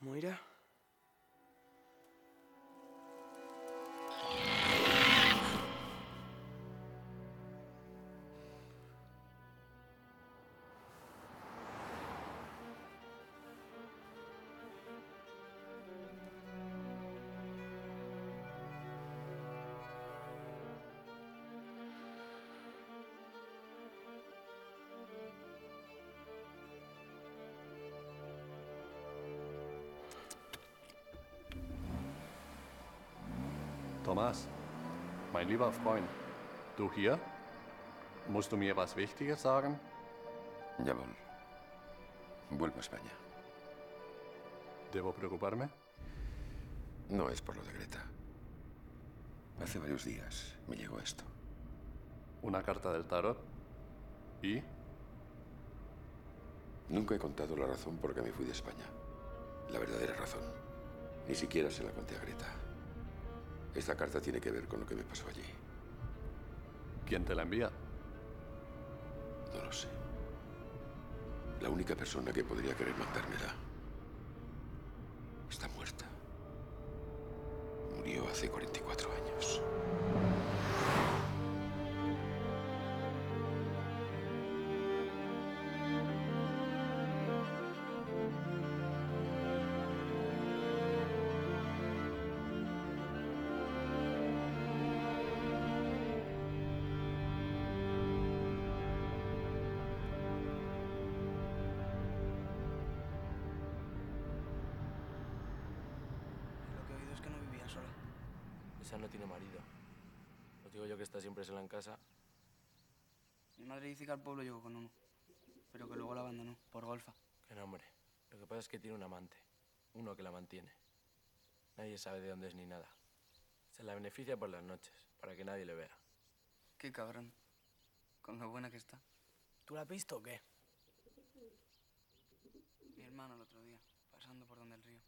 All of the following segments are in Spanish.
Moira. Thomas, mein lieber Freund, du hier? Musst du mir was Wichtiges sagen? Ya vuelvo a España. ¿Debo preocuparme? No es por lo de Greta. Hace varios días me llegó esto. ¿Una carta del tarot? ¿Y? Nunca he contado la razón por la que me fui de España. La verdadera razón. Ni siquiera se la conté a Greta. Esta carta tiene que ver con lo que me pasó allí. ¿Quién te la envía? No lo sé. La única persona que podría querer mandármela está muerta. Murió hace 44 años. Esa no tiene marido. Os digo yo que está siempre sola en casa. Mi madre dice que al pueblo llegó con uno, pero que luego la abandonó por golfa. Que no, hombre. Lo que pasa es que tiene un amante. Uno que la mantiene. Nadie sabe de dónde es ni nada. Se la beneficia por las noches, para que nadie le vea. Qué cabrón. Con lo buena que está. ¿Tú la has visto o qué? Mi hermano el otro día, pasando por donde el río.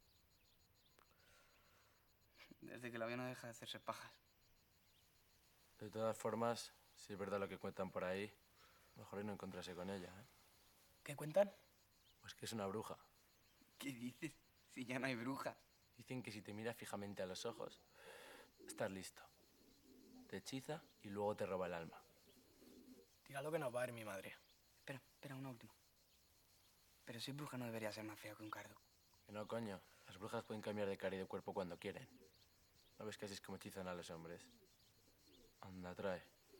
Desde que la vio no deja de hacerse pajas. De todas formas, si es verdad lo que cuentan por ahí, mejor es no encontrarse con ella, ¿eh? ¿Qué cuentan? Pues que es una bruja. ¿Qué dices? Si ya no hay bruja. Dicen que si te mira fijamente a los ojos, estás listo. Te hechiza y luego te roba el alma. Tíralo que nos va a ir mi madre. Espera, una última. Pero si es bruja no debería ser más feo que un cardo. Que no, coño. Las brujas pueden cambiar de cara y de cuerpo cuando quieren. ¿No ves que así es como hechizan a los hombres? Anda, trae.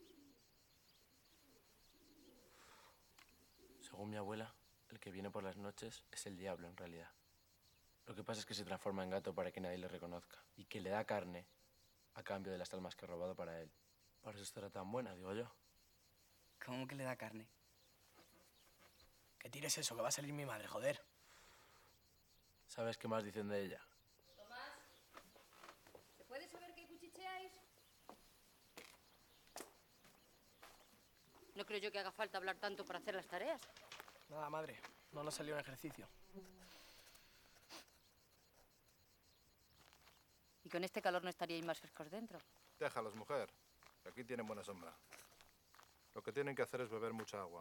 Según mi abuela, el que viene por las noches es el diablo en realidad. Lo que pasa es que se transforma en gato para que nadie le reconozca. Y que le da carne a cambio de las almas que ha robado para él. Por eso estará tan buena, digo yo. ¿Cómo que le da carne? Que tires eso, que va a salir mi madre, joder. ¿Sabes qué más dicen de ella? Tomás, ¿se puede saber qué cuchicheáis? No creo yo que haga falta hablar tanto para hacer las tareas. Nada, madre. No nos salió un ejercicio. Y con este calor no estaríais más frescos dentro. Déjalos, mujer. Aquí tienen buena sombra. Lo que tienen que hacer es beber mucha agua.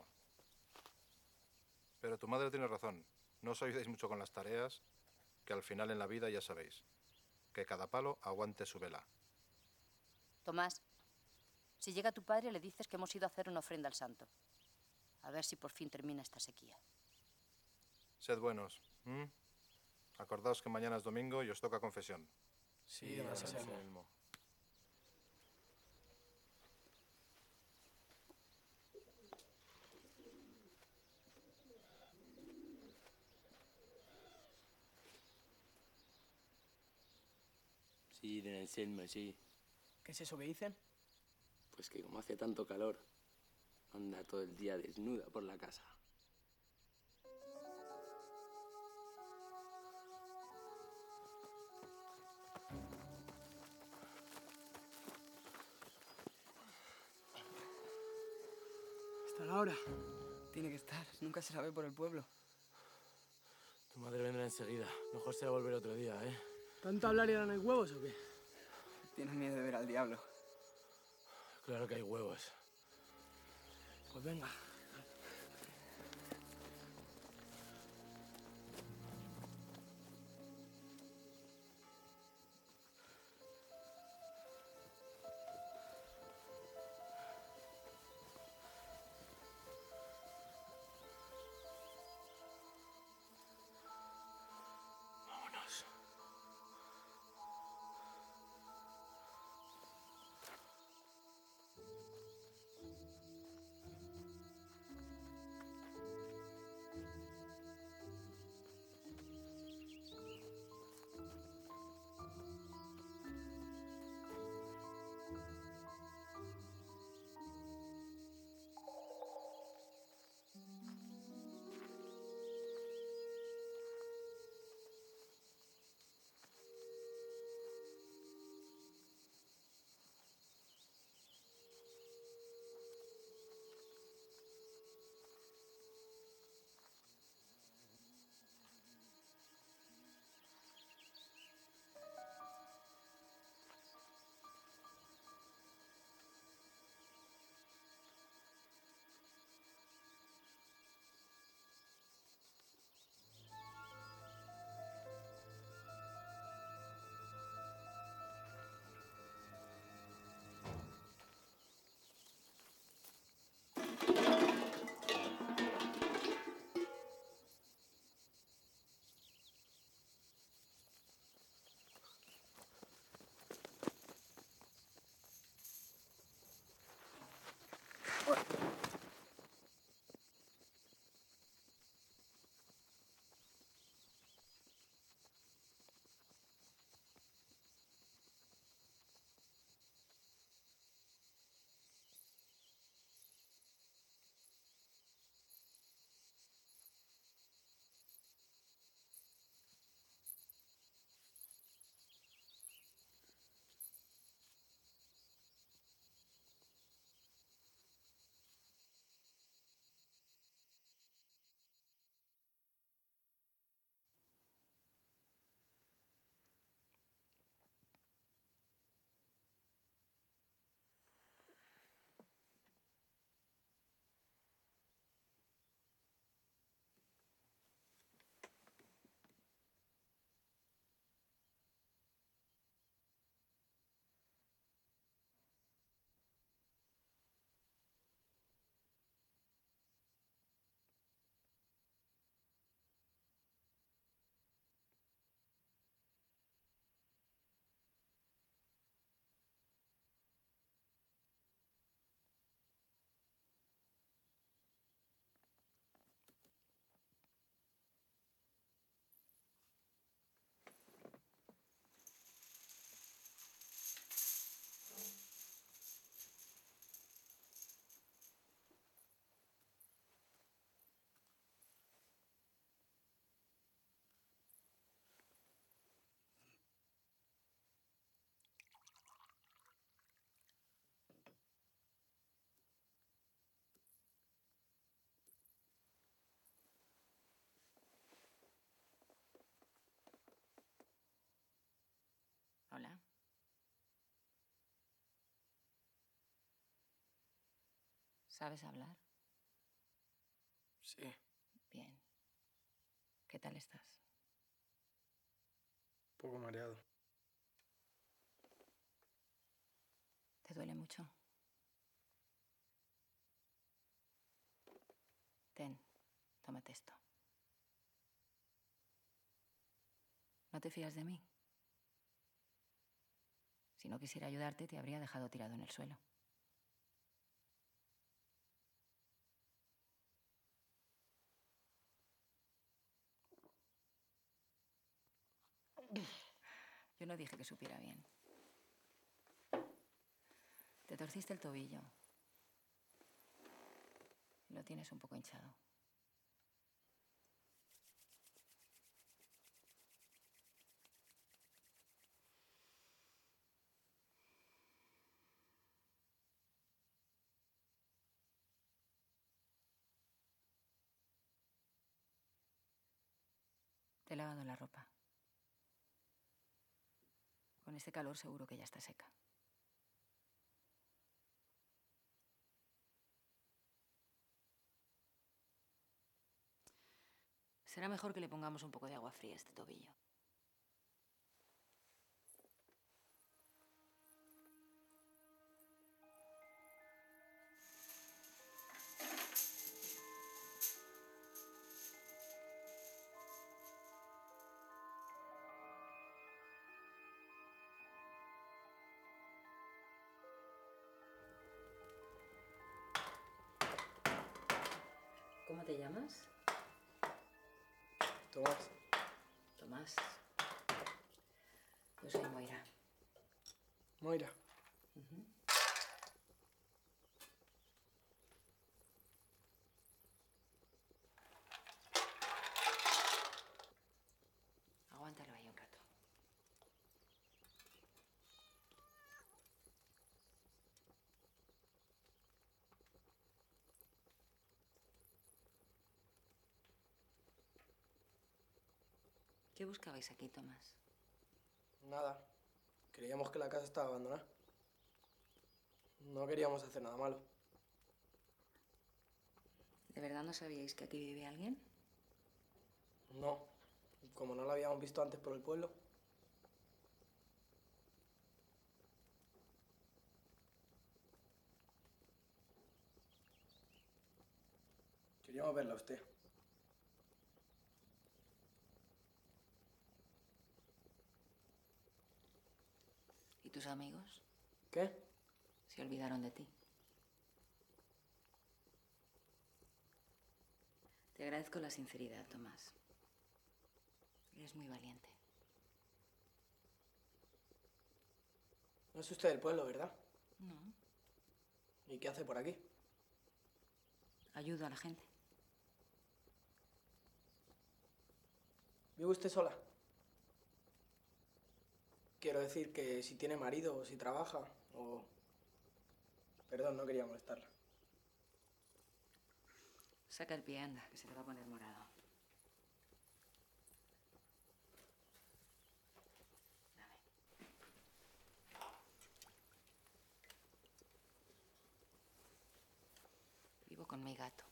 Pero tu madre tiene razón. No os ayudéis mucho con las tareas, que al final en la vida ya sabéis. Que cada palo aguante su vela. Tomás, si llega tu padre le dices que hemos ido a hacer una ofrenda al santo. A ver si por fin termina esta sequía. Sed buenos. Acordaos que mañana es domingo y os toca confesión. Sí, don don Anselmo. Anselmo. Sí, don Anselmo, sí. ¿Qué es eso que dicen? Pues que como hace tanto calor, anda todo el día desnuda por la casa. ¿Está la hora? Tiene que estar. Nunca se la ve por el pueblo. Tu madre vendrá enseguida. Mejor será volver otro día, ¿eh? ¿Tanto hablar y ahora no hay huevos o qué? Tienes miedo de ver al diablo. Claro que hay huevos. Pues venga. ¿Sabes hablar? Sí, Bien. ¿Qué tal estás? un poco mareado. ¿Te duele mucho? Ten, tómate esto. ¿No te fías de mí? Si no quisiera ayudarte, te habría dejado tirado en el suelo. Yo no dije que supiera bien. Te torciste el tobillo. Lo tienes un poco hinchado. Te he lavado la ropa. Con este calor seguro que ya está seca. Será mejor que le pongamos un poco de agua fría a este tobillo. ¿Cómo te llamas? Tomás, Tomás. Yo soy Moira. Moira. Aguántalo ahí un rato. ¿Qué buscabais aquí, Tomás? Nada. Creíamos que la casa estaba abandonada. No queríamos hacer nada malo. ¿De verdad no sabíais que aquí vive alguien? No. Como no la habíamos visto antes por el pueblo. Queríamos verla a usted. ¿Y tus amigos? ¿Qué? Se olvidaron de ti. Te agradezco la sinceridad, Tomás. Eres muy valiente. No es usted del pueblo, ¿verdad? No. ¿Y qué hace por aquí? Ayudo a la gente. ¿Vive usted sola? Quiero decir que si tiene marido o si trabaja o... Perdón, no quería molestarla. Saca el pie, anda, que se te va a poner morado. Dame. Vivo con mi gato.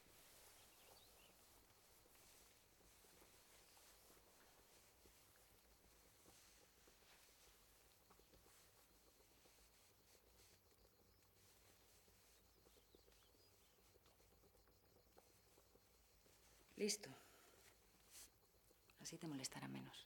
Listo. Así te molestará menos.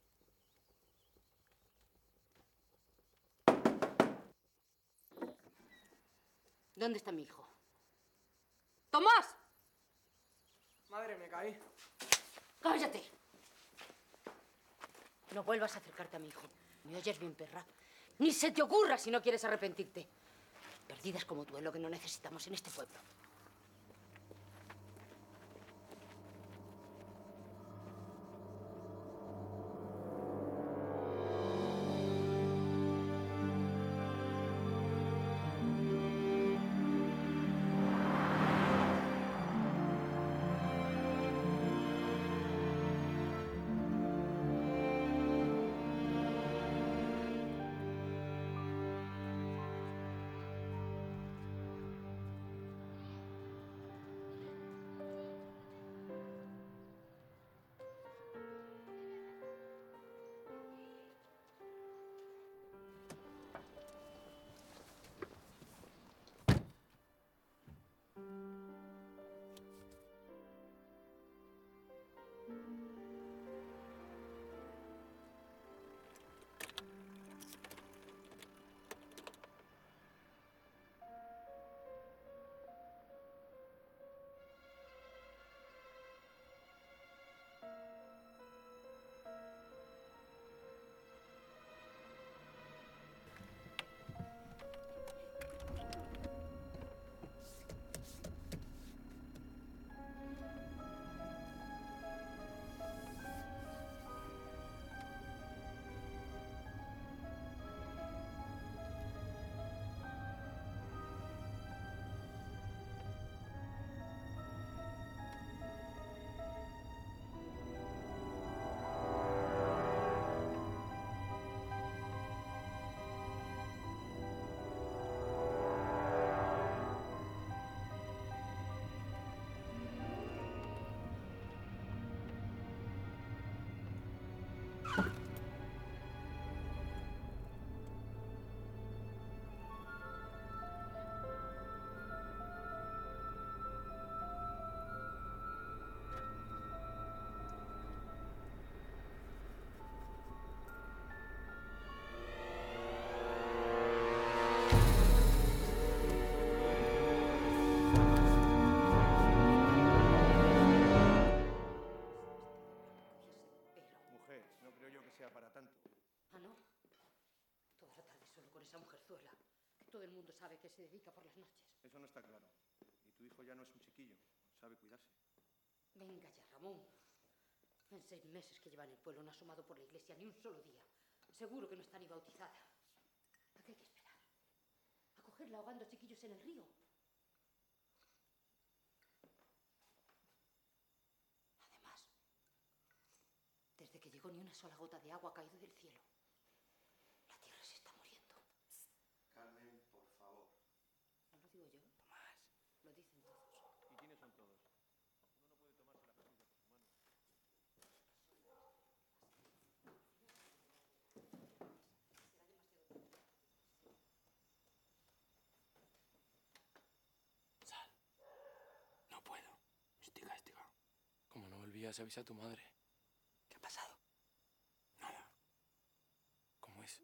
¿Dónde está mi hijo? ¡Tomás! Madre, me caí. ¡Cállate! No vuelvas a acercarte a mi hijo. ¿Me oyes bien, perra? Ni se te ocurra si no quieres arrepentirte. Perdidas como tú es lo que no necesitamos en este pueblo. Zarzuela, que todo el mundo sabe que se dedica por las noches. Eso no está claro. Y tu hijo ya no es un chiquillo, sabe cuidarse. Venga ya, Ramón. En 6 meses que lleva en el pueblo no ha asomado por la iglesia ni un solo día. Seguro que no está ni bautizada. ¿A qué hay que esperar? ¿A cogerla ahogando chiquillos en el río? Además, desde que llegó ni una sola gota de agua ha caído del cielo. La tierra se está muriendo. Carmen, por favor. No lo digo yo. Tomás. Lo dicen todos. ¿Y quiénes son todos? Uno no puede tomarse la justicia por su mano. Sal. No puedo. Estoy castigado. Como no volvías, avisa a tu madre. ¿Qué ha pasado? Nada. ¿Cómo es?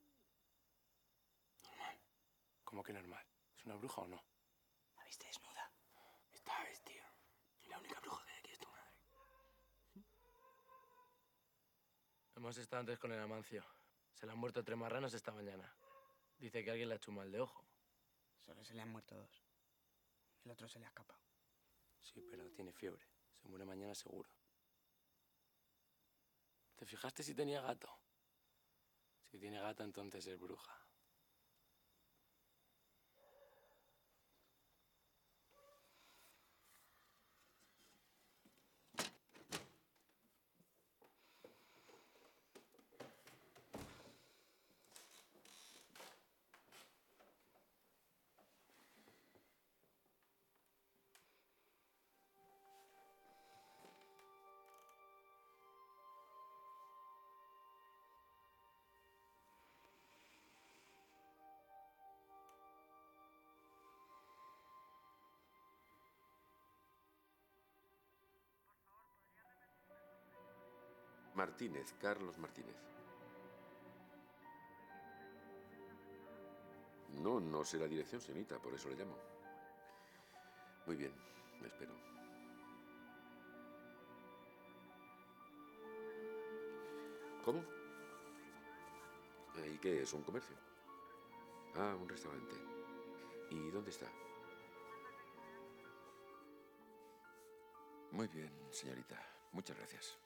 Normal. ¿Cómo que normal? ¿Es una bruja o no? ¿La viste desnuda? Está vestida. Y la única bruja que hay aquí es tu madre. Hemos estado antes con el Amancio. Se le han muerto 3 marranos esta mañana. Dice que alguien le ha hecho un mal de ojo. Solo se le han muerto 2. El otro se le ha escapado. Sí, pero tiene fiebre. Se muere mañana seguro. ¿Te fijaste si tenía gato? Si tiene gato, entonces es bruja. Martínez, Carlos Martínez. No, no sé la dirección, señorita, por eso le llamo. Muy bien, me espero. ¿Cómo? ¿Y qué es? ¿Un comercio? Ah, un restaurante. ¿Y dónde está? Muy bien, señorita. Muchas gracias.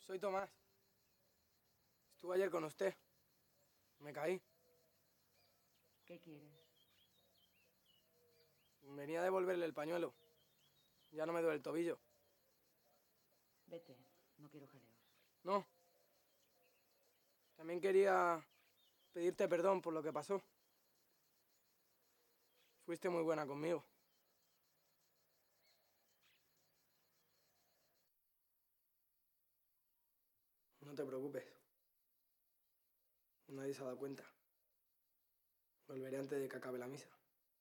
Soy Tomás. Estuve ayer con usted. Me caí. ¿Qué quieres? Venía a devolverle el pañuelo. Ya no me duele el tobillo. Vete, no quiero jaleos. No. También quería pedirte perdón por lo que pasó. Fuiste muy buena conmigo. No te preocupes. Nadie se ha dado cuenta. Volveré antes de que acabe la misa.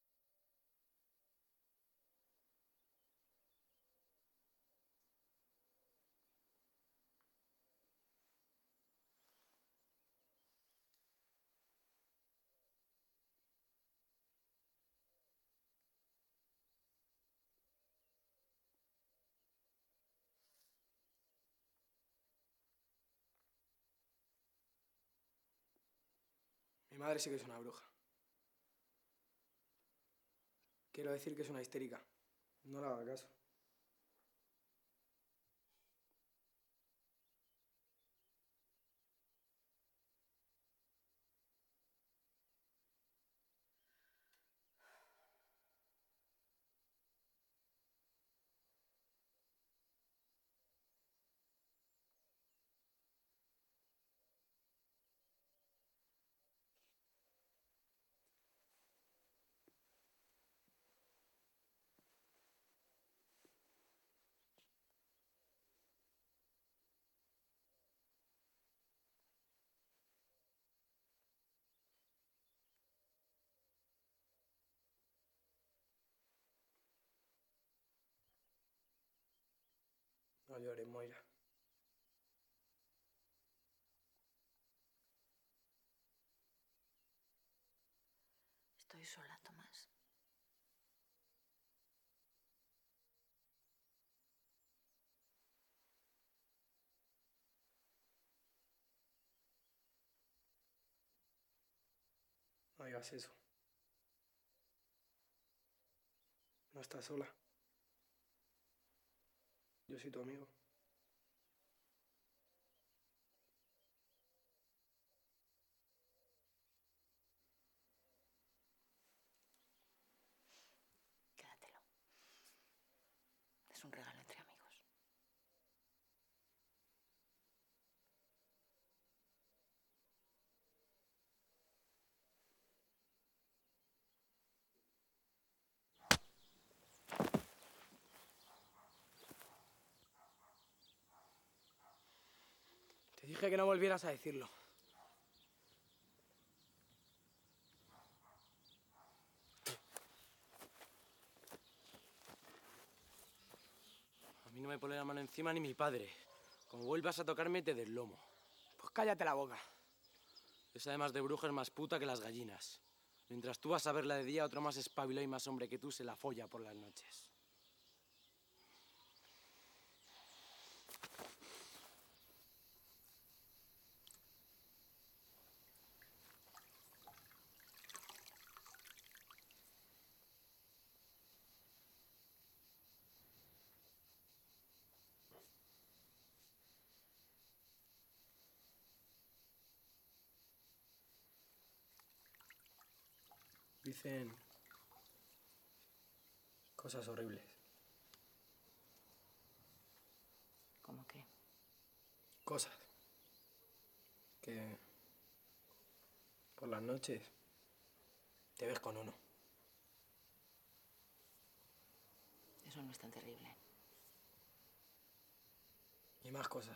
Mi madre sí que es una bruja. Quiero decir que es una histérica. No le haga caso. No llores, Moira. Estoy sola, Tomás. No digas eso. No estás sola. Yo soy tu amigo. Quédatelo. Es un regalo entre amigos. Te dije que no volvieras a decirlo. A mí no me pone la mano encima ni mi padre. Como vuelvas a tocarme, te deslomo. Pues cállate la boca. Es además de bruja es más puta que las gallinas. Mientras tú vas a verla de día, otro más espabilado y más hombre que tú se la folla por las noches. Dicen cosas horribles. ¿Cómo qué? Cosas que por las noches te ves con uno. Eso no es tan terrible. Y más cosas.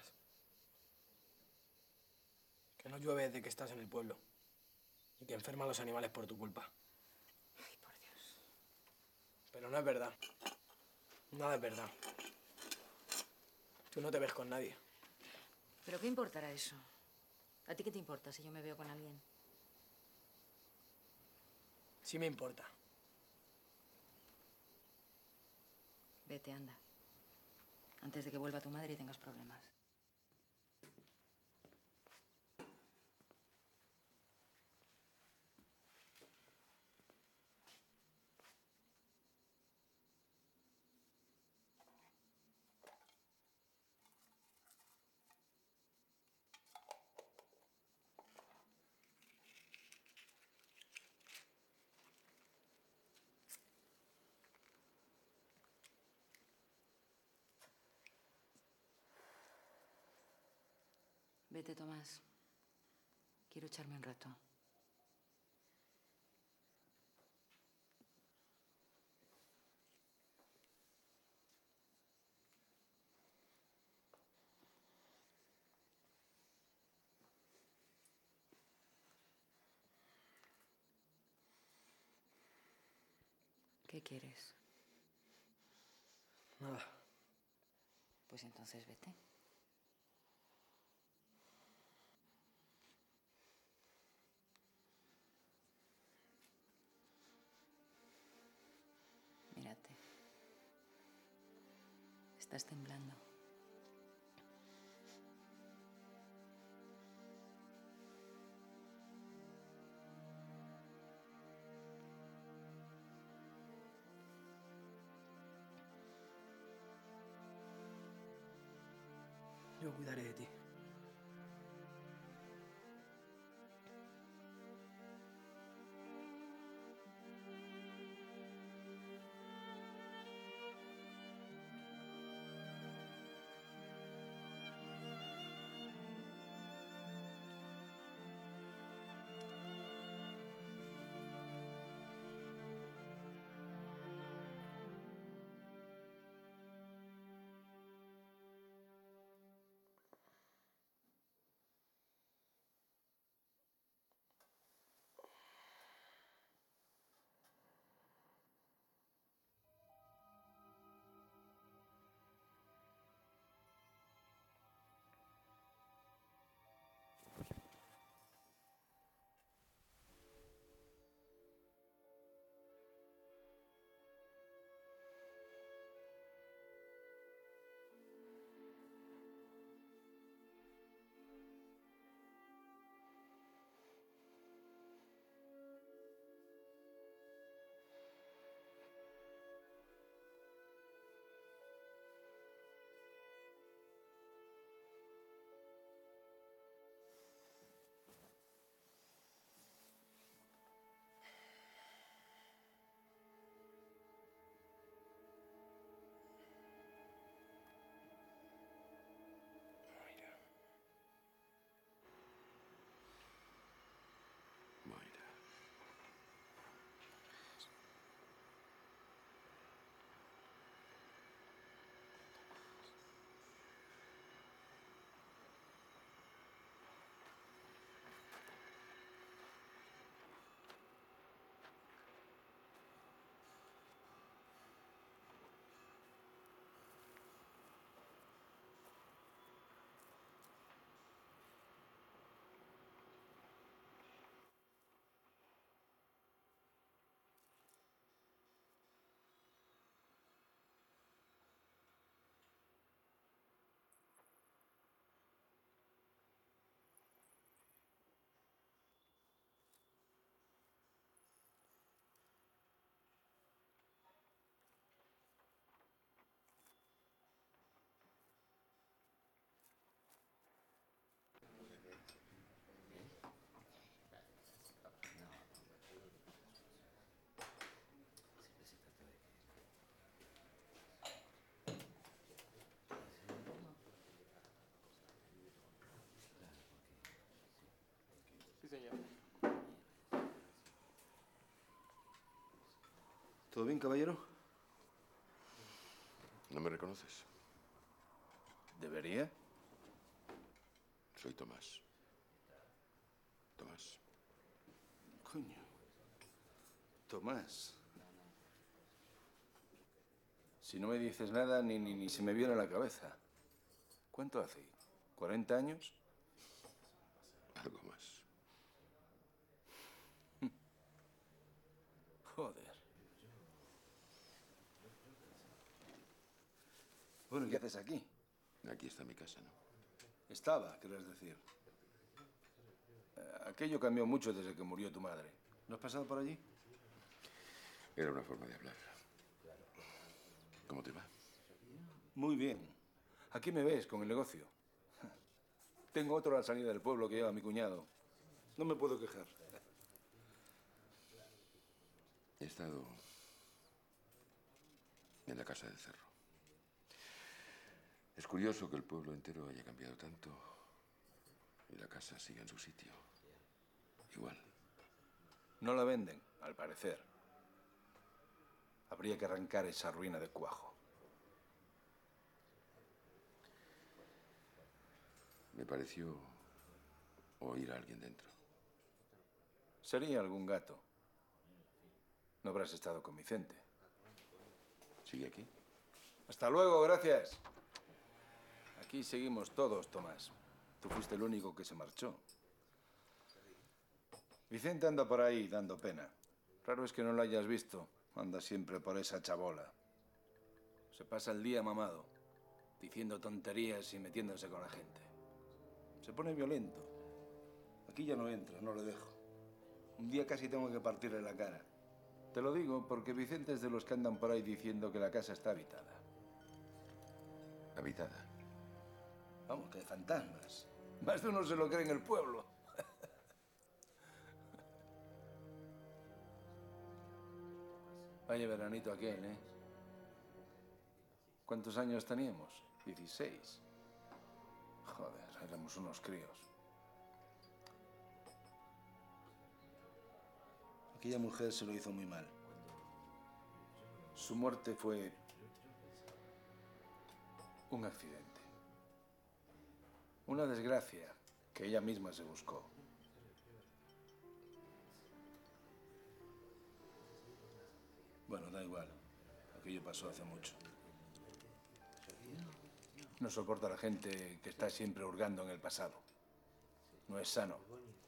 Que no llueve desde que estás en el pueblo. Y que enferman los animales por tu culpa. Ay, por Dios. Pero no es verdad. Nada es verdad. Tú no te ves con nadie. ¿Pero qué importará eso? ¿A ti qué te importa si yo me veo con alguien? Sí me importa. Vete, anda. Antes de que vuelva tu madre y tengas problemas. Vete, Tomás. Quiero echarme un rato. ¿Qué quieres? Nada. Pues entonces vete. Mírate. Estás temblando. Yo cuidaré de ti. Mayra. Sí, señor. ¿Todo bien, caballero? ¿No me reconoces? ¿Debería? Soy Tomás. Tomás. Coño. Tomás. Si no me dices nada, ni se me viene a la cabeza. ¿Cuánto hace? ¿40 años? Algo más. Joder. Bueno, ¿y qué haces aquí? Aquí está mi casa, ¿no? Estaba, querés decir. Aquello cambió mucho desde que murió tu madre. ¿No has pasado por allí? Era una forma de hablar. ¿Cómo te va? Muy bien. Aquí me ves con el negocio. Tengo otro a la salida del pueblo que lleva mi cuñado. No me puedo quejar. He estado en la Casa del Cerro. Es curioso que el pueblo entero haya cambiado tanto Y la casa sigue en su sitio. Igual. No la venden, al parecer. Habría que arrancar esa ruina de cuajo. Me pareció oír a alguien dentro. Sería algún gato. No habrás estado con Vicente. ¿Sigue aquí? Hasta luego, gracias. Aquí seguimos todos, Tomás. Tú fuiste el único que se marchó. Vicente anda por ahí dando pena. Raro es que no lo hayas visto. Anda siempre por esa chabola. Se pasa el día mamado, diciendo tonterías y metiéndose con la gente. Se pone violento. Aquí ya no entra, no le dejo. Un día casi tengo que partirle la cara. Te lo digo porque Vicente es de los que andan por ahí diciendo que la casa está habitada. ¿Habitada? Vamos, que de fantasmas. Más de uno se lo cree en el pueblo. Vaya veranito aquel, ¿eh? ¿Cuántos años teníamos? 16. Joder, éramos unos críos. Aquella mujer se lo hizo muy mal. Su muerte fue un accidente. Una desgracia que ella misma se buscó. Bueno, da igual. Aquello pasó hace mucho. No soporta a la gente que está siempre hurgando en el pasado. No es sano.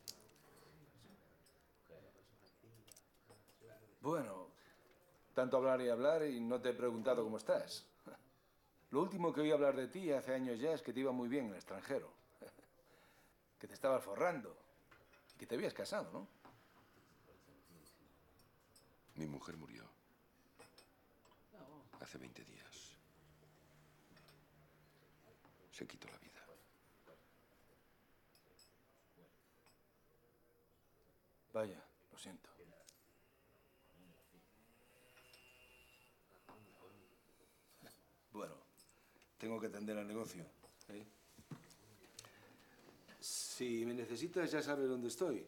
Bueno, tanto hablar y hablar y no te he preguntado cómo estás. Lo último que oí hablar de ti hace años ya es que te iba muy bien en el extranjero. Que te estabas forrando. Y que te habías casado, ¿no? Mi mujer murió. Hace 20 días. Se quitó la vida. Vaya, lo siento. Bueno, tengo que atender al negocio. ¿Eh? Si me necesitas, ya sabes dónde estoy.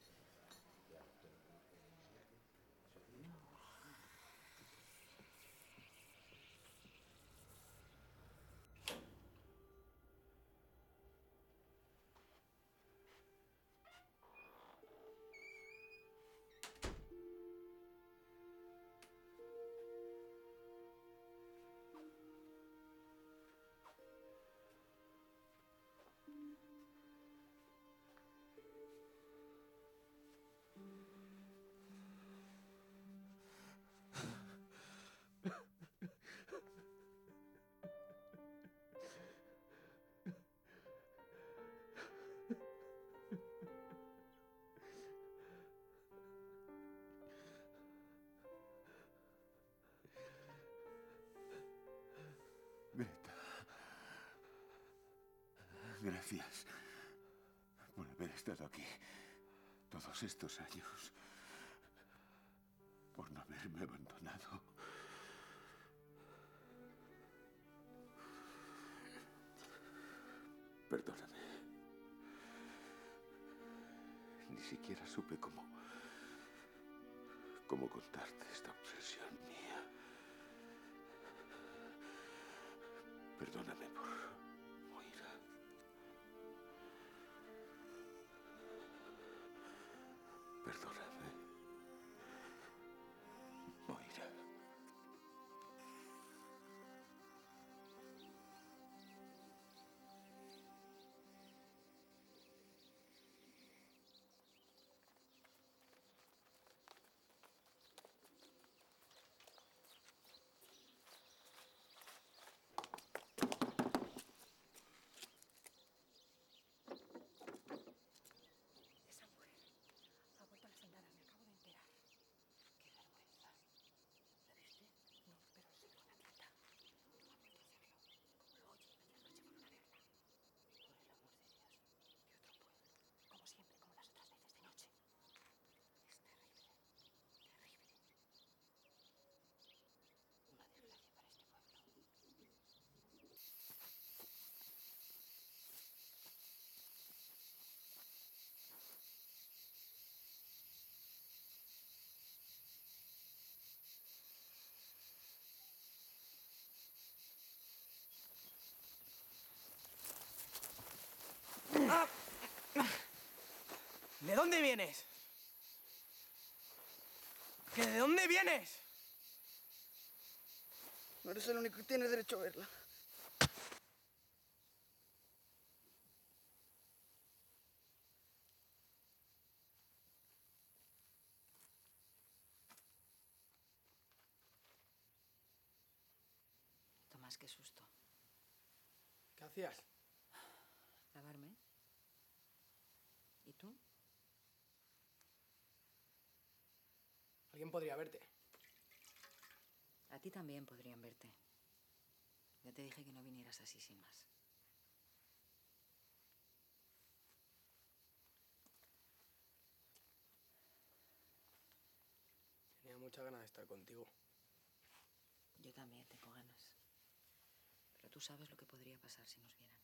Greta, gracias por haber estado aquí todos estos años, por no haberme abandonado. Perdóname. Ni siquiera supe cómo contarte esta obsesión mía. Perdóname por Moira. Perdóname, Moira. Esa mujer ha vuelto a las andadas. dónde vienes? ¿Que de dónde vienes? No eres el único que tiene derecho a verla. Tomás, qué susto. ¿Qué hacías? Lavarme. ¿Y tú? Alguien podría verte. A ti también podrían verte. Ya te dije que no vinieras así sin más. Tenía muchas ganas de estar contigo. Yo también tengo ganas. Pero tú sabes lo que podría pasar si nos vieran.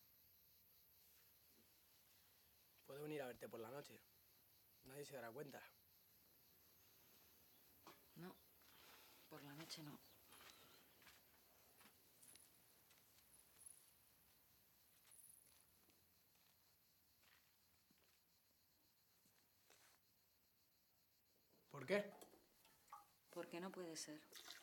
Puedo venir a verte por la noche. Nadie se dará cuenta. No, por la noche no. ¿Por qué? Porque no puede ser.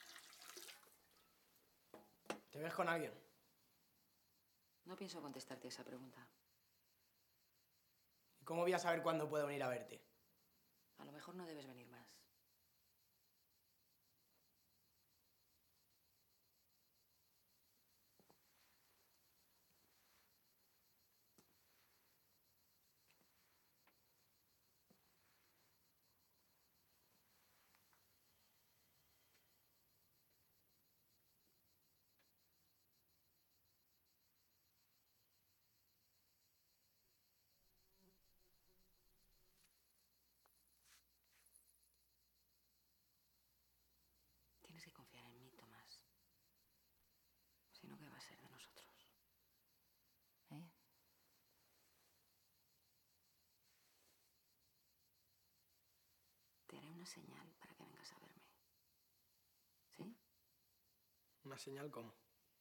¿Te ves con alguien? No pienso contestarte esa pregunta. ¿Y cómo voy a saber cuándo puedo venir a verte? A lo mejor no debes venir más. Tienes que confiar en mí, Tomás. Si no, ¿qué va a ser de nosotros? ¿Eh? Te haré una señal para que vengas a verme. ¿Sí? ¿Una señal cómo?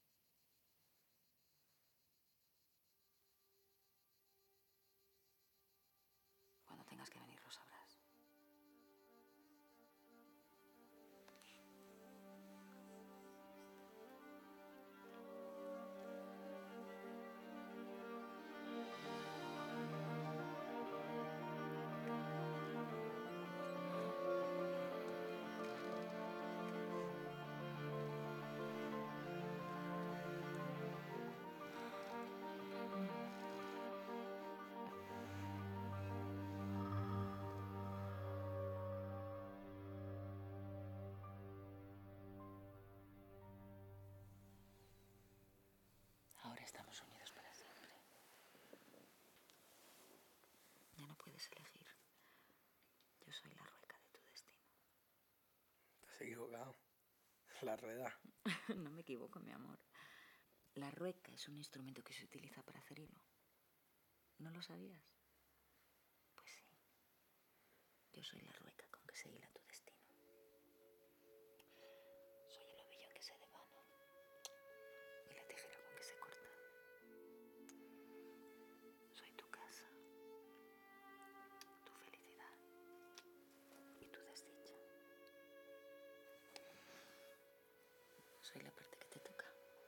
Cuando tengas que venir lo sabrás. Ahora estamos unidos para siempre. Ya no puedes elegir. Yo soy la rueca de tu destino. Te has equivocado. La rueda. No me equivoco, mi amor. La rueca es un instrumento que se utiliza para hacer hilo. ¿No lo sabías? Pues sí. Yo soy la rueca con que se hila tu destino. Soy el ovillo que se devana y la tijera con que se corta. Soy tu casa, tu felicidad y tu desdicha. Soy la parte que te toca.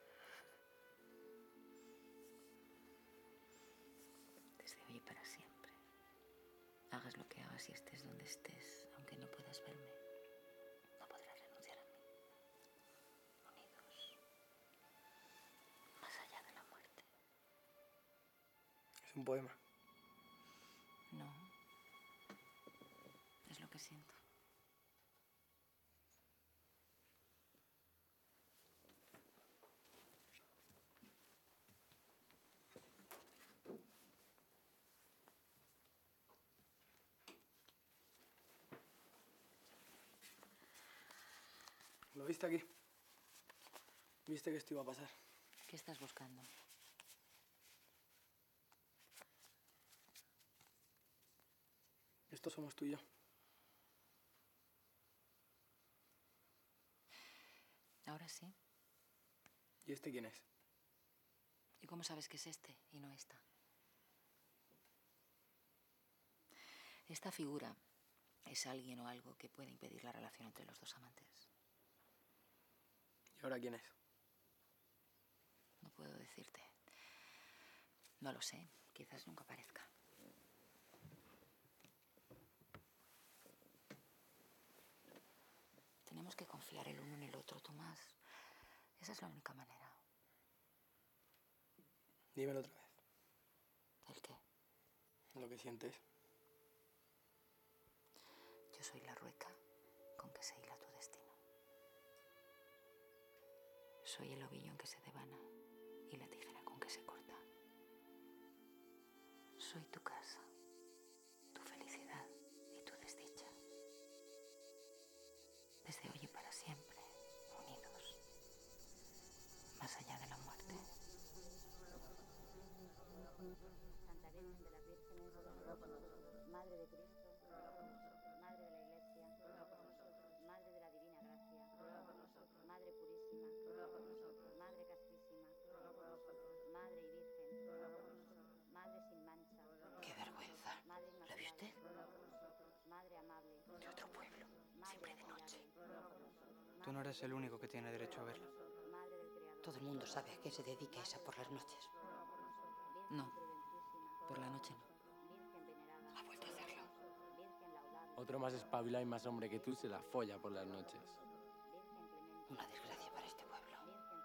Desde hoy y para siempre. Hagas lo que hagas y estés donde estés, aunque no puedas verme, no podrás renunciar a mí. Unidos. Más allá de la muerte. Es un poema. No. Es lo que siento. ¿Lo viste aquí? ¿Viste que esto iba a pasar? ¿Qué estás buscando? Estos somos tú y yo. Ahora sí. ¿Y este quién es? ¿Y cómo sabes que es este y no esta? Esta figura es alguien o algo que puede impedir la relación entre los dos amantes. ¿Y ahora quién es? No puedo decirte. No lo sé. Quizás nunca aparezca. Tenemos que confiar el uno en el otro, Tomás. Esa es la única manera. Dímelo otra vez. ¿El qué? Lo que sientes. Yo soy la rueca con que se hila tu destino. Soy el ovillo en que se devana y la tijera con que se corta. Soy tu casa, tu felicidad y tu desdicha. Desde hoy y para siempre, unidos, más allá de la muerte. Santa Virgen de las Vírgenes, Madre de Cristo, Madre de la Iglesia, Madre de la Divina Gracia, Madre Purísima, Madre Castísima, Madre y Virgen, Madre sin mancha. ¡Qué vergüenza! Madre ¿La vio usted? Madre amable. De otro pueblo, siempre de noche. Tú no eres el único que tiene derecho a verla. Todo el mundo sabe a qué se dedica esa por las noches. No, por la noche no. Ha vuelto a hacerlo. Otro más espabilado y más hombre que tú se la folla por las noches. Una desgracia para este pueblo.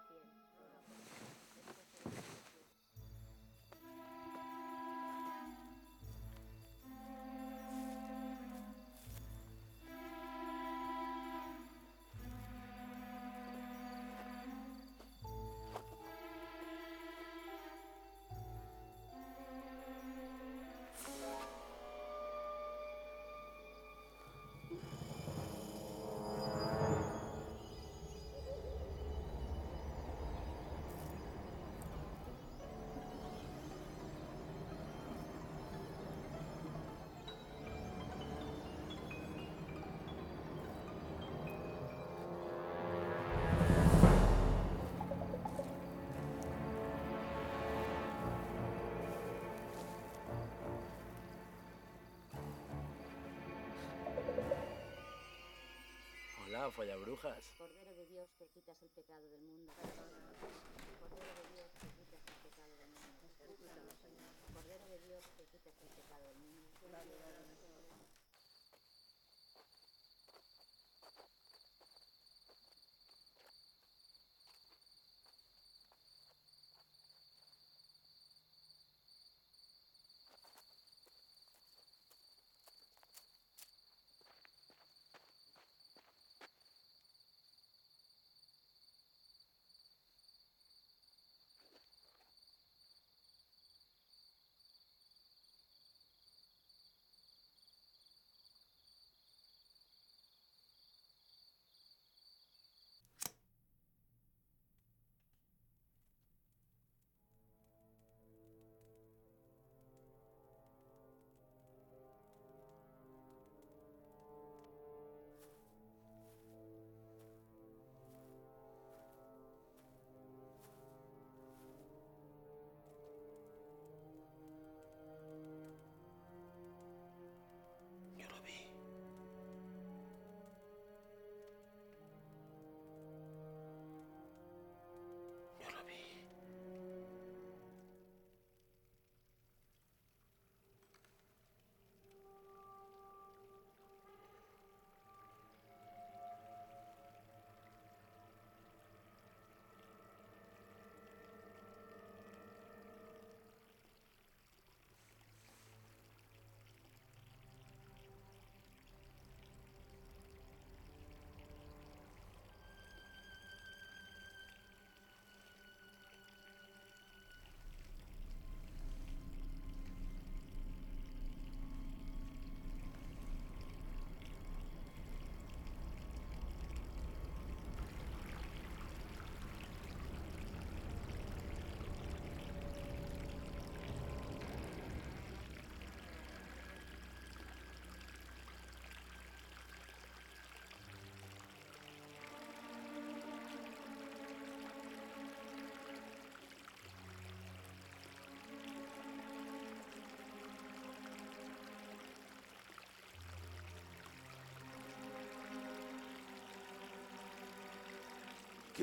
Hola, follabrujas. Cordero de Dios que quitas el pecado del mundo. Cordero de Dios que quitas el pecado del mundo. Cordero de Dios que quitas el pecado del mundo.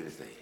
desde ahí.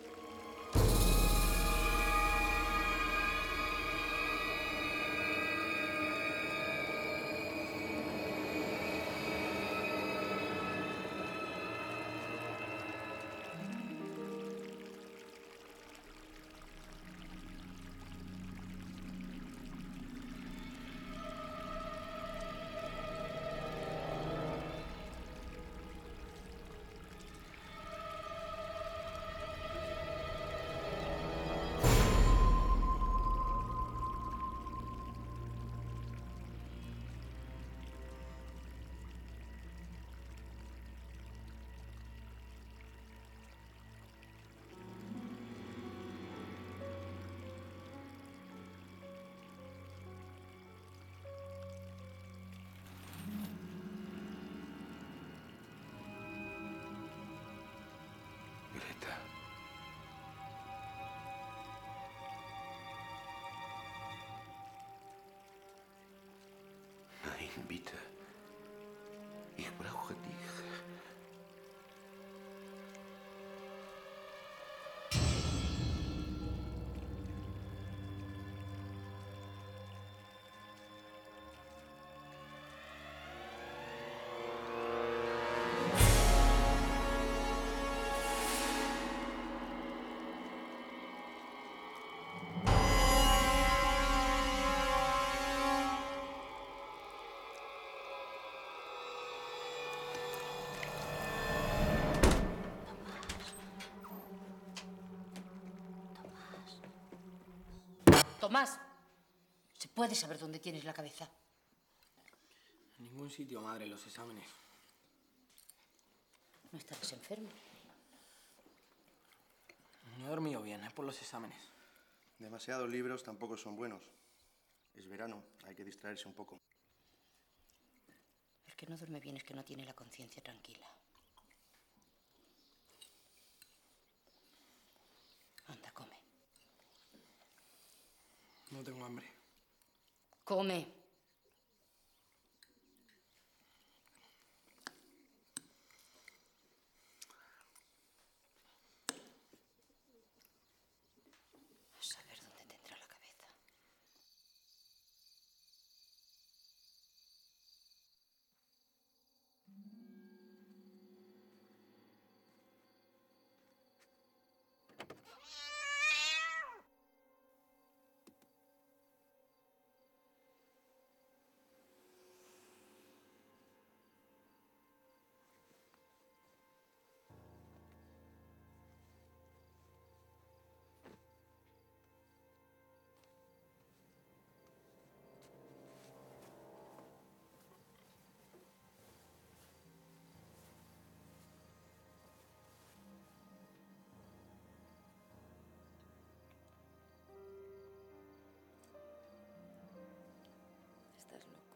Greta. Nein, bitte. Ich brauche dich. Tomás, ¿se puede saber dónde tienes la cabeza? En ningún sitio, madre, los exámenes. ¿No estarás enfermo? No he dormido bien, es por los exámenes. Demasiados libros tampoco son buenos. Es verano, hay que distraerse un poco. El que no duerme bien es que no tiene la conciencia tranquila. Anda, come. No tengo hambre. Come. A saber dónde tendrá la cabeza. Estás loco.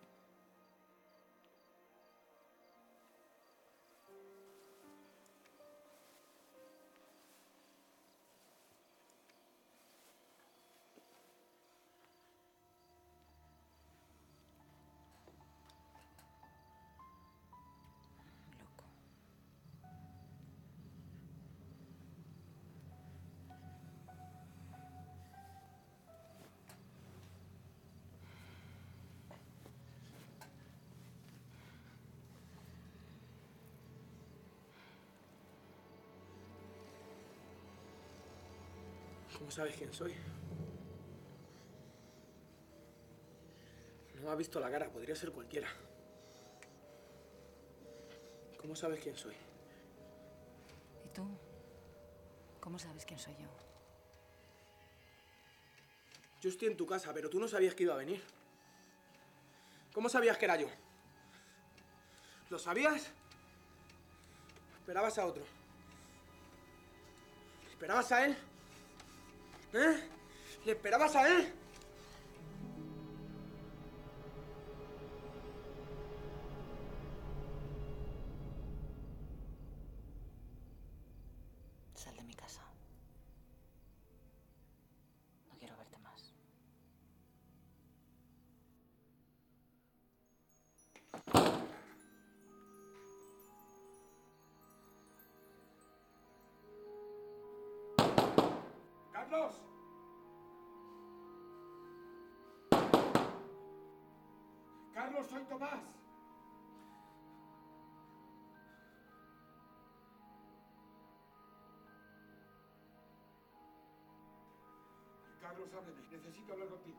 Loco. ¿Cómo sabes quién soy? No me has visto la cara, podría ser cualquiera. ¿Cómo sabes quién soy? ¿Y tú? ¿Cómo sabes quién soy yo? Yo estoy en tu casa, pero tú no sabías que iba a venir. ¿Cómo sabías que era yo? ¿Lo sabías? ¿Esperabas a otro? ¿Esperabas a él? ¿Eh? ¿Le esperabas a él? Sal de mi casa. No quiero verte más. ¡Carlos! ¡Carlos, soy Tomás! Carlos, hábleme. Necesito hablar contigo.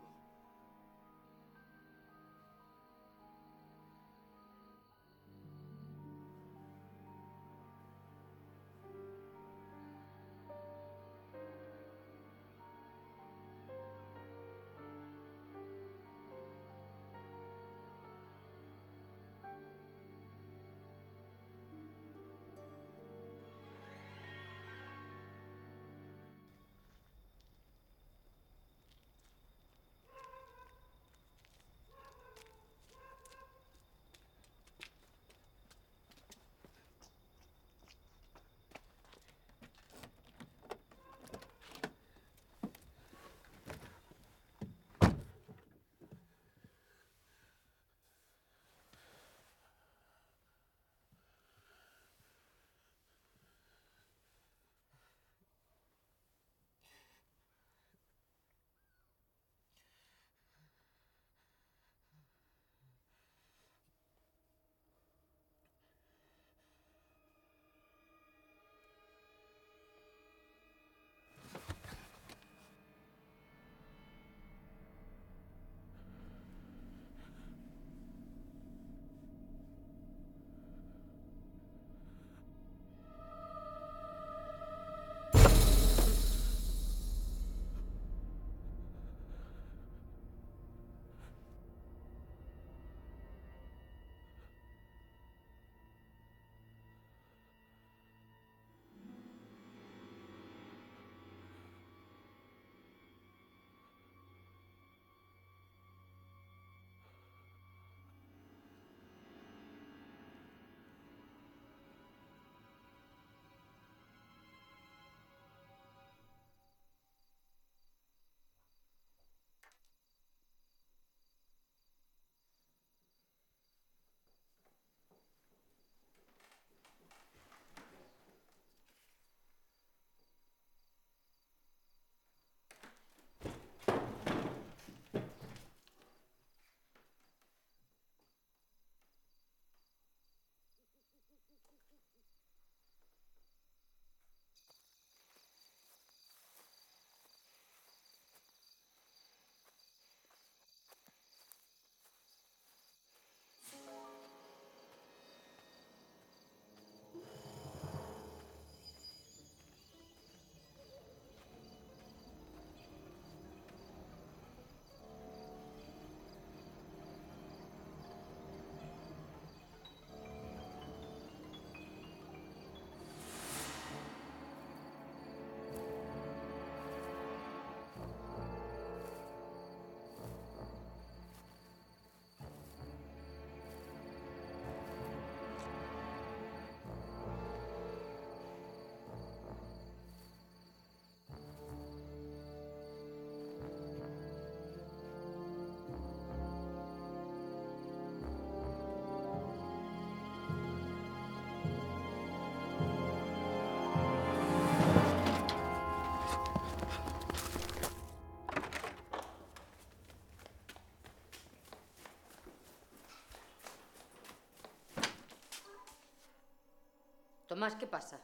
Tomás, ¿qué pasa?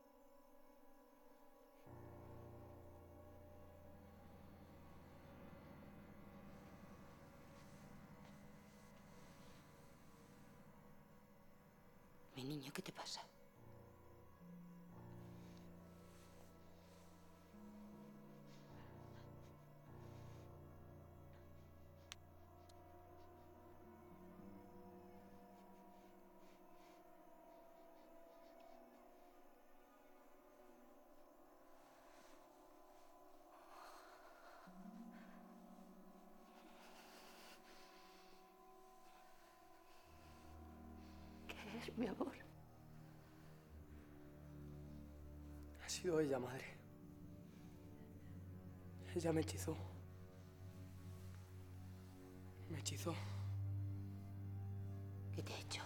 Mi niño, ¿qué te pasa? ¿Qué es, mi amor? Ha sido ella, madre. Ella me hechizó. Me hechizó. ¿Qué te ha hecho?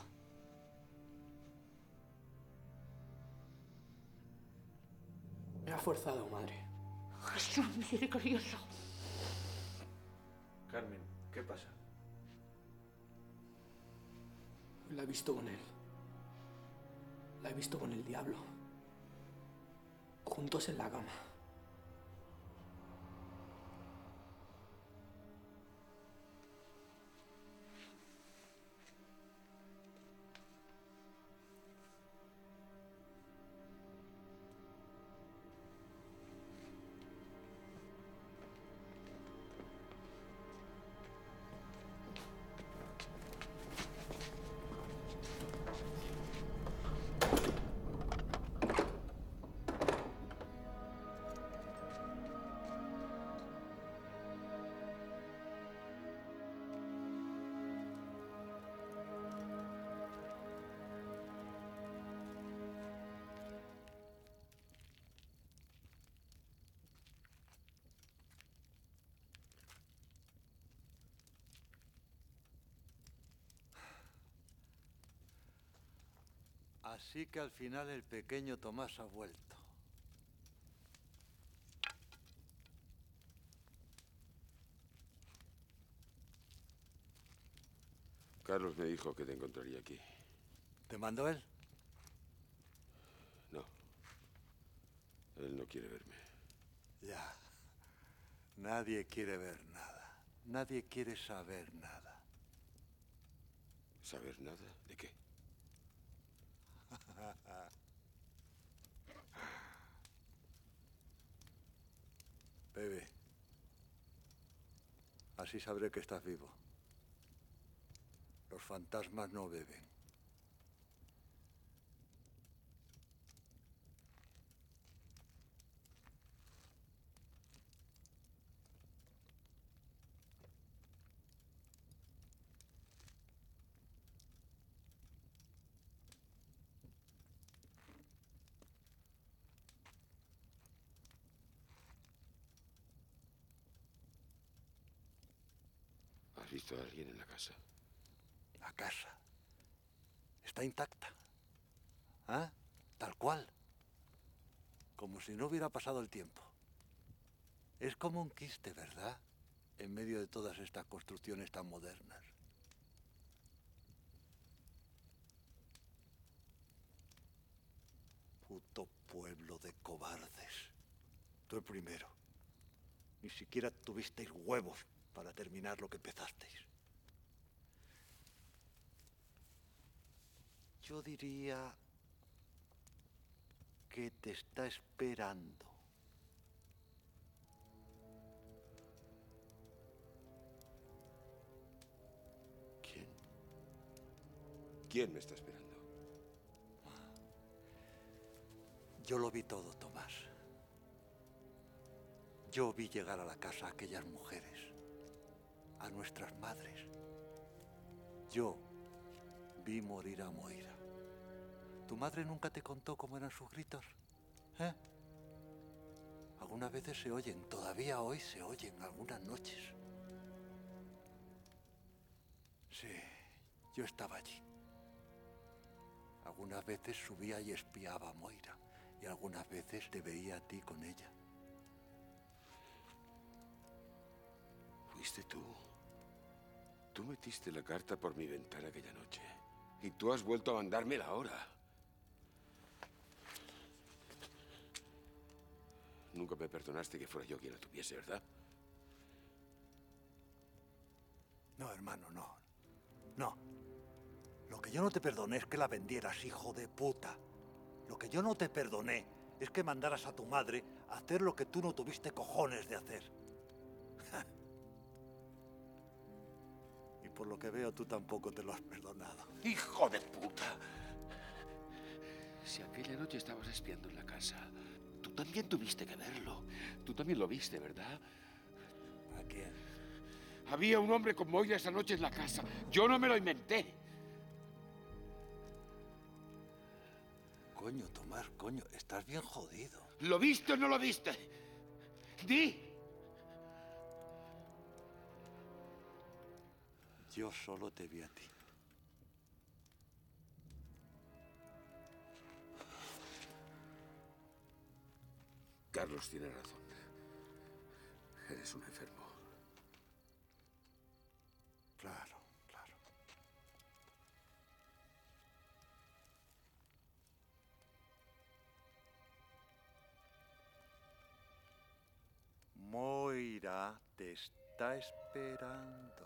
Me ha forzado, madre. Jesús misericordioso. Carmen, ¿qué pasa? La he visto con él. La he visto con el diablo. Juntos en la cama. Así que al final el pequeño Tomás ha vuelto. Carlos me dijo que te encontraría aquí. ¿Te mandó él? No. Él no quiere verme. Ya. Nadie quiere ver nada. Nadie quiere saber nada. ¿Saber nada? ¿De qué? Bebe. Así sabré que estás vivo. Los fantasmas no beben. ¿Has visto a alguien en la casa? La casa está intacta. ¿Ah? Tal cual. Como si no hubiera pasado el tiempo. Es como un quiste, ¿verdad? En medio de todas estas construcciones tan modernas. Puto pueblo de cobardes. Tú el primero. Ni siquiera tuvisteis huevos para terminar lo que empezasteis. Yo diría que te está esperando. ¿Quién? ¿Quién me está esperando? Yo lo vi todo, Tomás. Yo vi llegar a la casa a aquellas mujeres, a nuestras madres. Yo vi morir a Moira. ¿Tu madre nunca te contó cómo eran sus gritos? ¿Eh? Algunas veces se oyen, todavía hoy se oyen, algunas noches. Sí, yo estaba allí. Algunas veces subía y espiaba a Moira, y algunas veces te veía a ti con ella. ¿Fuiste tú? Tú metiste la carta por mi ventana aquella noche. Y tú has vuelto a mandármela ahora. Nunca me perdonaste que fuera yo quien la tuviese, ¿verdad? No, hermano, no. No. Lo que yo no te perdoné es que la vendieras, hijo de puta. Lo que yo no te perdoné es que mandaras a tu madre a hacer lo que tú no tuviste cojones de hacer. Y por lo que veo, tú tampoco te lo has perdonado. ¡Hijo de puta! Si aquella noche estabas espiando en la casa, tú también tuviste que verlo. Tú también lo viste, ¿verdad? ¿A quién? Había un hombre con Moira esa noche en la casa. Yo no me lo inventé. Coño, Tomás, coño, estás bien jodido. ¿Lo viste o no lo viste? ¡Di! Yo solo te vi a ti. Carlos tiene razón. Eres un enfermo. Claro, claro. Moira te está esperando.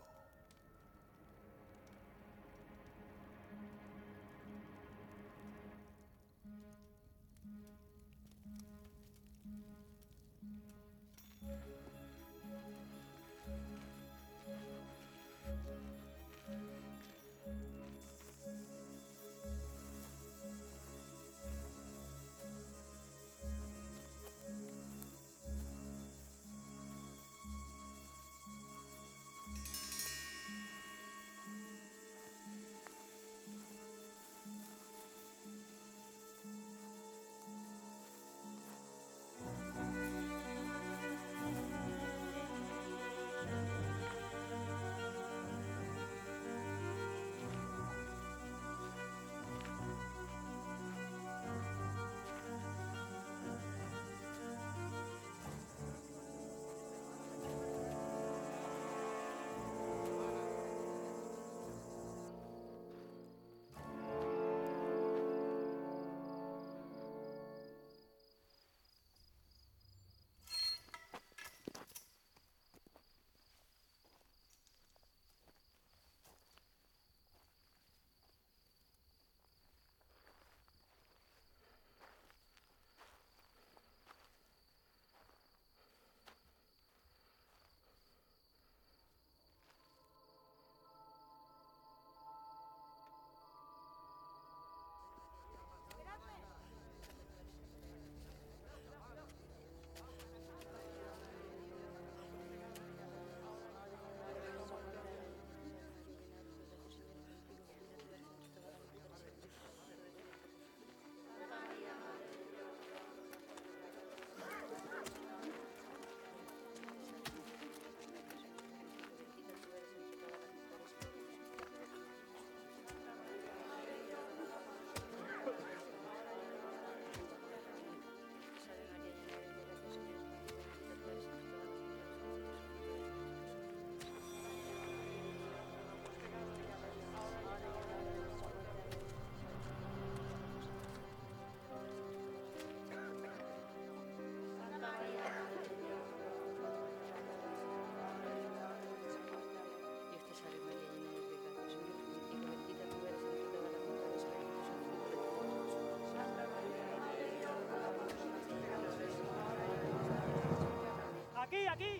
¡Aquí, aquí!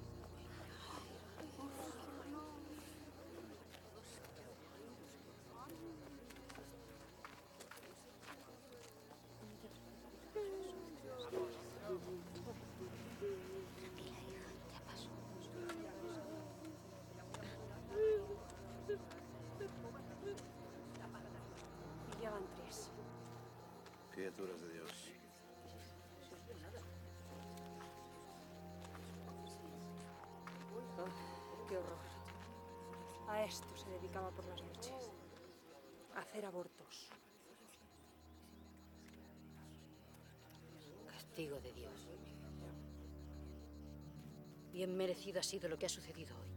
Y ya van 3. Criaturas de Dios. Oh, qué horror. A esto se dedicaba por las noches. A hacer abortos. Castigo de Dios. Bien merecido ha sido lo que ha sucedido hoy.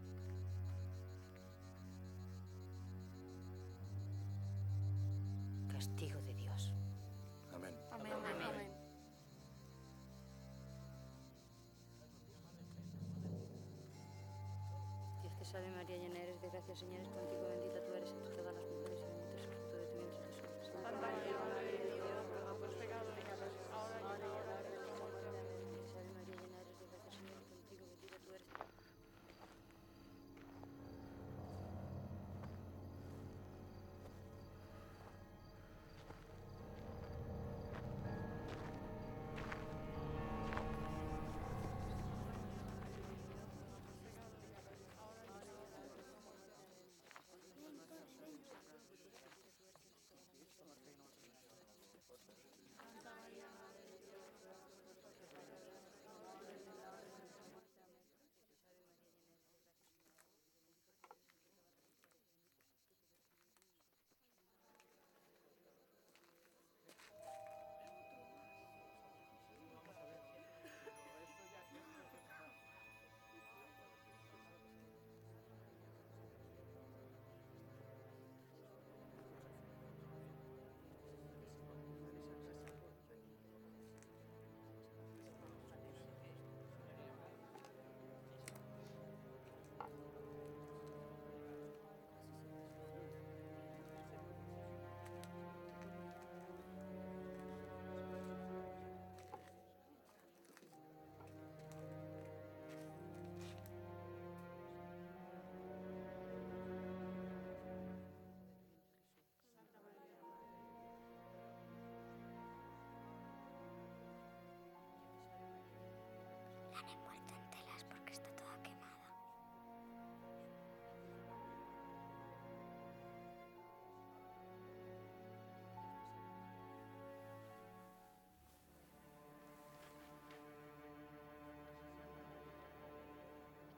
Castigo de Dios. Amén. Amén. Amén. Dios te salve María, llena eres de gracia, Señor es contigo, bendita tú eres entre todas las mujeres y bendito es el fruto de tu vientre, Jesús. Santa María, Madre de Dios, ruega por los pecados de ahora y en la hora de nuestra muerte. Amén. Dios te salve María, llena eres de gracia, Señor es contigo, bendita tú eres.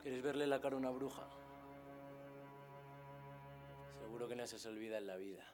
¿Quieres verle la cara a una bruja? Seguro que no se os olvida en la vida.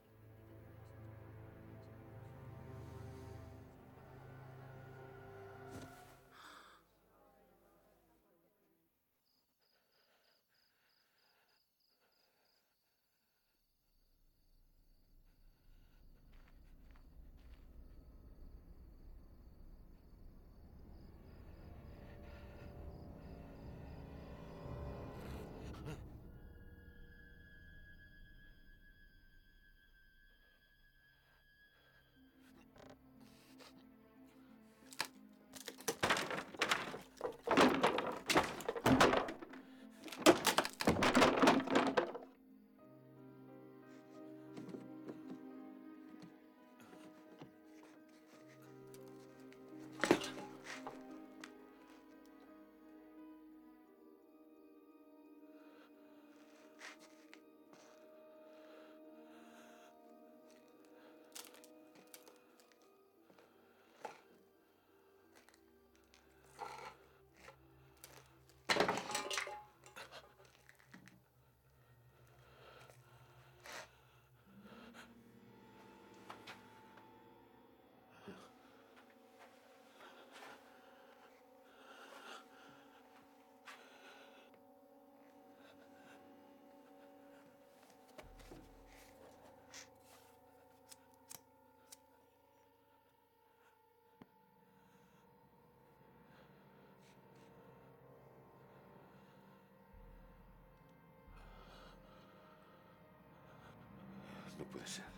No puede ser.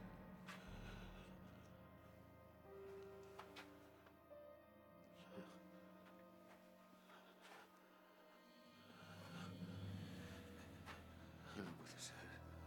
No puede ser.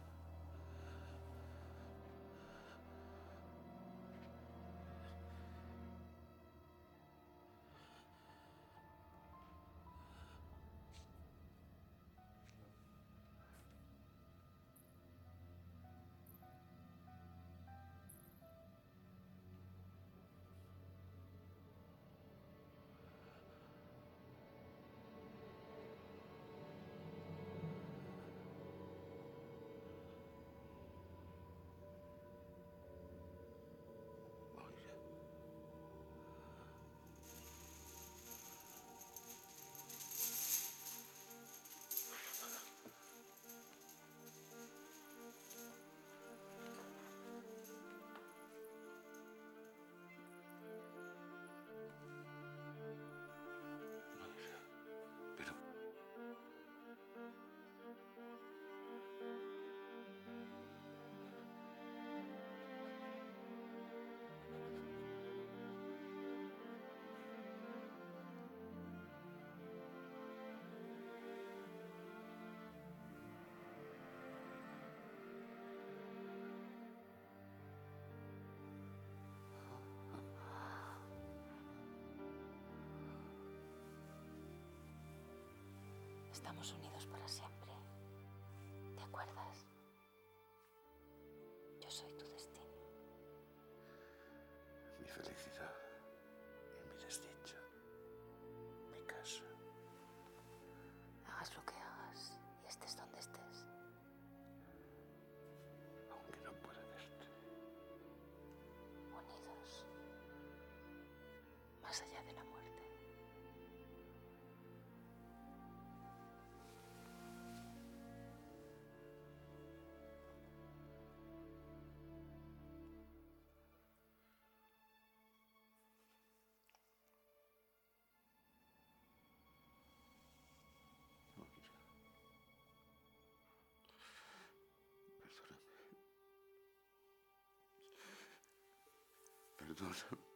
Estamos unidos para siempre. ¿Te acuerdas? Yo soy tu destino. Mi felicidad y mi desdicha. Mi casa. Hagas lo que hagas y estés donde estés. Aunque no pueda verte. Unidos. Más allá de la muerte. Perdóname. Perdóname.